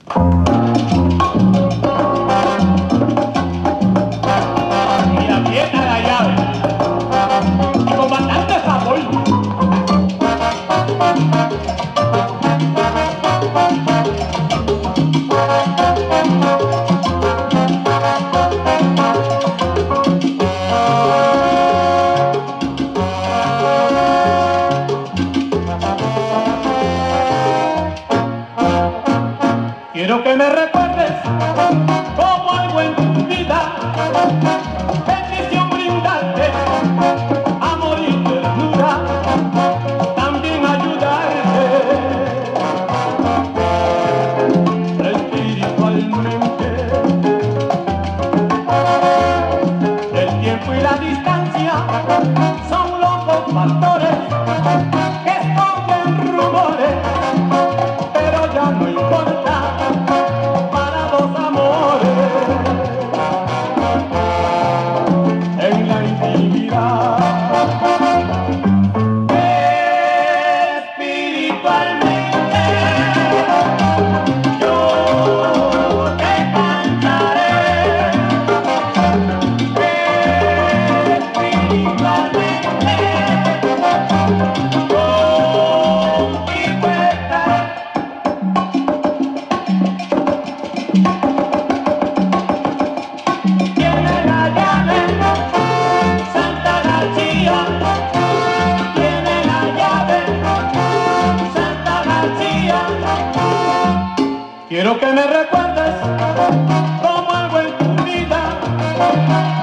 Y aprieta la llave y con bastante sabor. Quiero que me recuerdes como algo en tu vida, bendición brindarte, amor y ternura, también ayudarte espiritualmente. El tiempo y la distancia son los dos factores que esconden rumores, pero ya no importa. Espiritualmente yo te cantaré. Espiritualmente contigo estaré. Tiene la llave Santa Garchia. Tiene la llave Santa Garchia. Quiero que me recuerdes como algo en tu vida.